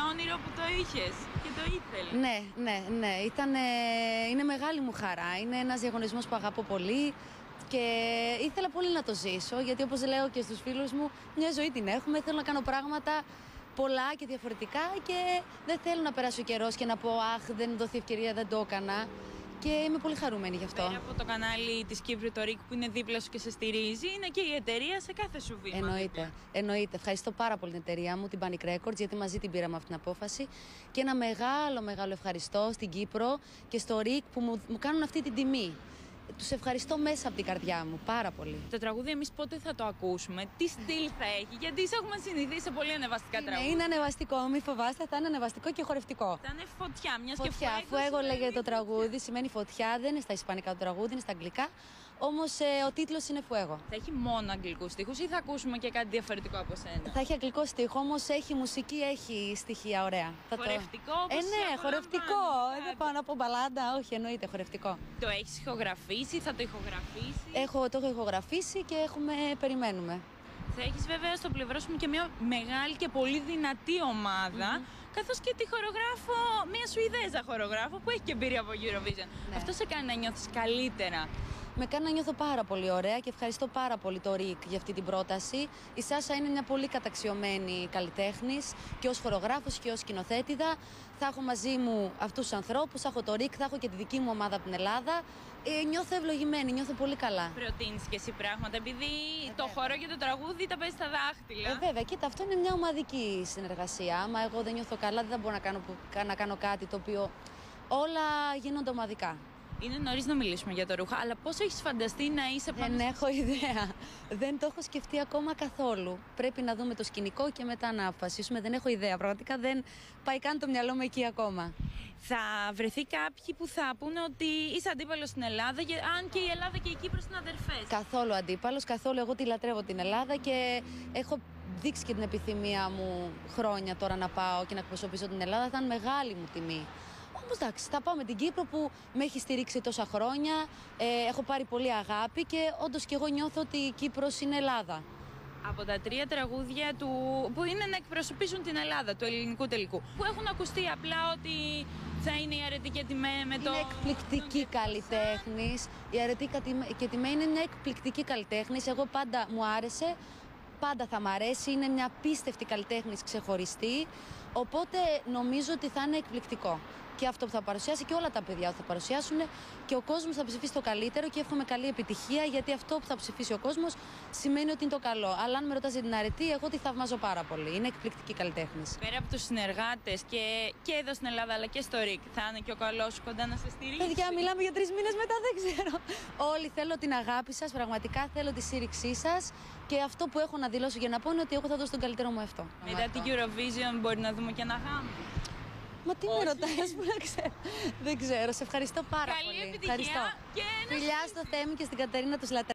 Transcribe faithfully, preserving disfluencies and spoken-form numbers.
όνειρο που το είχες και το ήθελες. Ναι, ναι, ναι. Ήταν, είναι μεγάλη μου χαρά. Είναι ένας διαγωνισμός που αγαπώ πολύ και ήθελα πολύ να το ζήσω, γιατί όπως λέω και στους φίλους μου, μια ζωή την έχουμε, θέλω να κάνω πράγματα πολλά και διαφορετικά και δεν θέλω να περάσει ο καιρός και να πω αχ, δεν δοθεί ευκαιρία, δεν το έκανα. Και είμαι πολύ χαρούμενη γι' αυτό. Πέρα από το κανάλι της Κύπρου, το Ρικ, που είναι δίπλα σου και σε στηρίζει, είναι και η εταιρεία σε κάθε σου βήμα. Εννοείται. Εννοείται. Ευχαριστώ πάρα πολύ την εταιρεία μου, την Panic Records, γιατί μαζί την πήραμε αυτή την απόφαση. Και ένα μεγάλο, μεγάλο ευχαριστώ στην Κύπρο και στο Ρικ που μου, μου κάνουν αυτή την τιμή. Τους ευχαριστώ μέσα από την καρδιά μου πάρα πολύ. Το τραγούδι εμείς πότε θα το ακούσουμε, τι στυλ θα έχει, γιατί σε έχουμε συνηθίσει σε πολύ ανεβαστικά είναι, τραγούδια. Είναι ανεβαστικό, μην φοβάστε, θα είναι ανεβαστικό και χορευτικό. Θα είναι φωτιά, μια και φωτιά. Φουέγο λέγεται το τραγούδι, σημαίνει φωτιά, δεν είναι στα ισπανικά το τραγούδι, είναι στα αγγλικά. Όμως ε, ο τίτλος είναι Φουέγο. Θα έχει μόνο αγγλικούς στίχους ή θα ακούσουμε και κάτι διαφορετικό από σένα? Θα έχει αγγλικό στίχο, όμως έχει μουσική, έχει στοιχεία ωραία. Χορευτικό, το... όπως Ε, ναι, χορευτικό. Δεν πάω να πω μπαλάντα, όχι, εννοείται χορευτικό. Το έχεις ηχογραφήσει, θα το ηχογραφήσει? Έχω, το έχω ηχογραφήσει και έχουμε, περιμένουμε. Θα έχεις βέβαια στο πλευρό σου και μια μεγάλη και πολύ δυνατή ομάδα. Mm-hmm. Καθώς και τη χορογράφο, μια Σουηδέζα χορογράφο που έχει και εμπειρία από Eurovision. Ναι. Αυτό σε κάνει να νιώθεις καλύτερα? Με κάνει να νιώθω πάρα πολύ ωραία και ευχαριστώ πάρα πολύ το Ρικ για αυτή την πρόταση. Η Σάσα είναι μια πολύ καταξιωμένη καλλιτέχνης και ως χορογράφος και ως σκηνοθέτηδα. Θα έχω μαζί μου αυτούς τους ανθρώπους, θα έχω το Ρικ, θα έχω και τη δική μου ομάδα από την Ελλάδα. Ε, νιώθω ευλογημένη, νιώθω πολύ καλά. Προτείνεις και εσύ πράγματα, επειδή ε, το χώρο και το τραγούδι τα παίζει στα δάχτυλα. Ε, βέβαια, κοίτα, αυτό είναι μια ομαδική συνεργασία. Άμα εγώ δεν νιώθω καλά, δεν θα μπορώ να κάνω, να κάνω κάτι το οποίο όλα γίνονται ομαδικά. Είναι νωρίς να μιλήσουμε για το ρούχο, αλλά πώς έχεις φανταστεί να είσαι πάνω? Δεν έχω ιδέα. Δεν το έχω σκεφτεί ακόμα καθόλου. Πρέπει να δούμε το σκηνικό και μετά να αποφασίσουμε. Δεν έχω ιδέα. Πραγματικά δεν πάει καν το μυαλό μου εκεί ακόμα. Θα βρεθεί κάποιοι που θα πούνε ότι είσαι αντίπαλος στην Ελλάδα, αν και η Ελλάδα και η Κύπρος είναι αδερφές. Καθόλου αντίπαλος, καθόλου. Εγώ τη λατρεύω την Ελλάδα και έχω δείξει και την επιθυμία μου χρόνια τώρα να πάω και να εκπροσωπήσω την Ελλάδα. Θα είναι μεγάλη μου τιμή. Όμως εντάξει, θα πάω με την Κύπρο που με έχει στηρίξει τόσα χρόνια, ε, έχω πάρει πολύ αγάπη και όντως και εγώ νιώθω ότι η Κύπρος είναι Ελλάδα. Από τα τρία τραγούδια του, που είναι να εκπροσωπήσουν την Ελλάδα, του ελληνικού τελικού, που έχουν ακουστεί απλά ότι θα είναι η Αρετή Κετιμέ με το... Είναι εκπληκτική καλλιτέχνης, η Αρετή Κετιμέ είναι μια εκπληκτική καλλιτέχνης, εγώ πάντα μου άρεσε, πάντα θα μ' αρέσει, είναι μια απίστευτη καλλιτέχνης ξεχωριστή, οπότε νομίζω ότι θα είναι εκπληκτικό. Και αυτό που θα παρουσιάσει και όλα τα παιδιά που θα παρουσιάσουν και ο κόσμος θα ψηφίσει το καλύτερο και εύχομαι καλή επιτυχία, γιατί αυτό που θα ψηφίσει ο κόσμος σημαίνει ότι είναι το καλό. Αλλά αν με ρωτάς για την Αρετή, εγώ τη θαυμάζω πάρα πολύ. Είναι εκπληκτική καλλιτέχνης. Πέρα από τους συνεργάτες και, και εδώ στην Ελλάδα αλλά και στο Ρικ, θα είναι και ο καλός σου κοντά να σε στηρίξει? Παιδιά, μιλάμε για τρεις μήνες μετά, δεν ξέρω. Όλοι θέλω την αγάπη σας, πραγματικά θέλω τη στήριξή σας και αυτό που έχω να δηλώσω για να πω είναι ότι εγώ θα δώσω τον καλύτερό μου αυτό. Μετά την Eurovision μπορεί να δούμε και ένα γάμο? Μα τι με ρωτάς, που να ξέρω. Δεν ξέρω, σε ευχαριστώ πάρα Καλή πολύ. Επιτυχία Ευχαριστώ. Και φιλιά στο Θέμη και στην Κατερίνα, τους λατρεύω.